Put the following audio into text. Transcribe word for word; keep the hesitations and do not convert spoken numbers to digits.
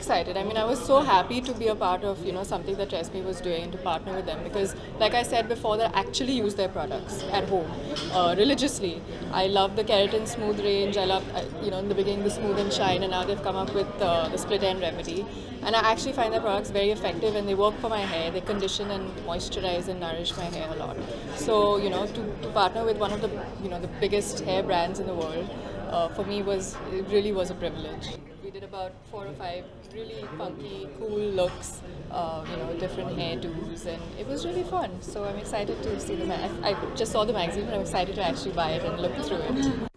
excited. I mean, I was so happy to be a part of, you know, something that Tresemme was doing, to partner with them, because like I said before, they actually use their products at home uh, religiously. I love the Keratin Smooth range. I love, uh, you know, in the beginning the Smooth and Shine, and now they've come up with uh, the Split End Remedy. And I actually find their products very effective, and they work for my hair. They condition and moisturize and nourish my hair a lot. So, you know, to, to partner with one of the, you know, the biggest hair brands in the world, uh, for me was, it really was a privilege. We did about four or five really funky, cool looks, uh, you know, different hairdos, and it was really fun. So I'm excited to see the. I, I just saw the magazine, but I'm excited to actually buy it and look through it.